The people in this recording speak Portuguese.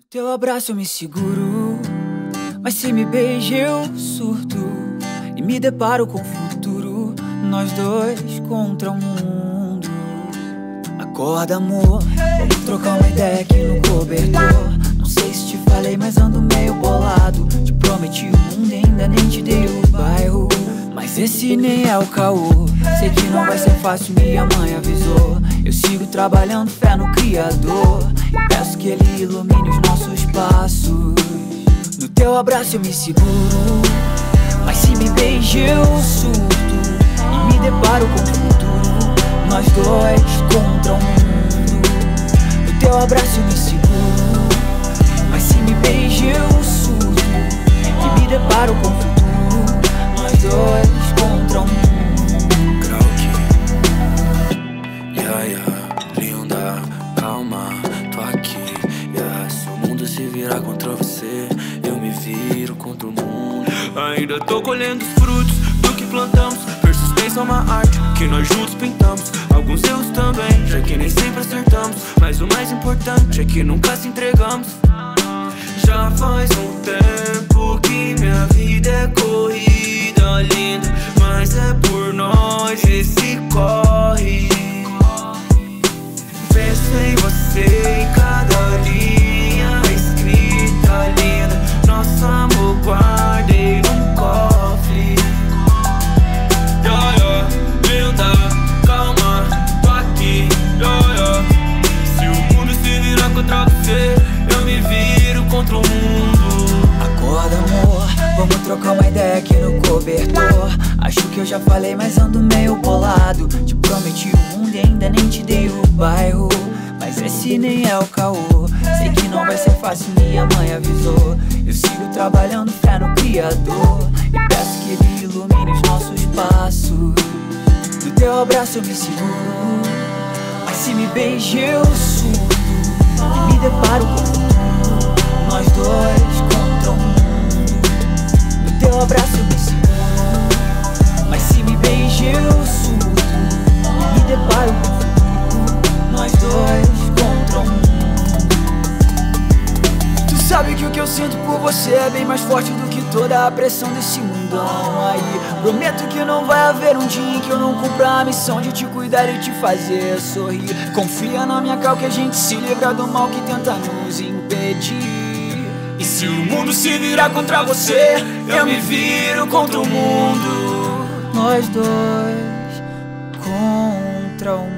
Teu abraço eu me seguro, mas se me beija eu surto e me deparo com o futuro, nós dois contra o mundo. Acorda, amor, vamos trocar uma ideia aqui no cobertor. Não sei se te falei, mas ando meio bolado. Te prometi o mundo e ainda nem te dei o bairro, mas esse nem é o caô. Sei que não vai ser fácil, minha mãe avisou. Eu sigo trabalhando, fé no Criador, e peço que Ele ilumine os nossos passos. No teu abraço eu me seguro, mas se me beija eu surto e me deparo com o futuro, nós dois contra o mundo. No teu abraço eu me seguro, mas se me beija eu surto e me deparo com o futuro, nós dois contra o mundo. Linda, calma, tô aqui. Se o mundo se virar contra você, eu me viro contra o mundo. Ainda tô colhendo os frutos do que plantamos. Persistência é uma arte que nós juntos pintamos. Alguns erros também, já que nem sempre acertamos, mas o mais importante é que nunca se entregamos. Já faz um tempo que minha vida é corrida, linda, mas é por nós esse corre. Penso em você em cada linha escrita, linda. Nosso amor guardei num cofre. Linda, calma, tô aqui. Se o mundo se virar contra você, eu me viro contra o mundo. Acorda, amor, vamos trocar uma ideia aqui no cobertor. Acho que eu já falei, mas ando meio bolado. Te prometi o mundo e ainda nem te dei o bairro, mas esse nem é o caô. Sei que não vai ser fácil, minha mãe avisou. Eu sigo trabalhando, fé no Criador, e peço que Ele ilumine os nossos passos. No teu abraço eu me seguro, mas se me beija eu surto e me deparo com o futuro, nós dois contra o mundo. No teu abraço eu me seguro, mas se me beija eu surto e me deparo com o futuro, nós dois contra o mundo. Tu sabe que o que eu sinto por você é bem mais forte do que toda a pressão desse mundão aí. Prometo que não vai haver um dia em que eu não cumpra a missão de te cuidar e te fazer sorrir. Confia na minha cal que a gente se livra do mal que tenta nos impedir. E se o mundo se virar contra você, eu me viro contra o mundo. Nós dois contra o mundo.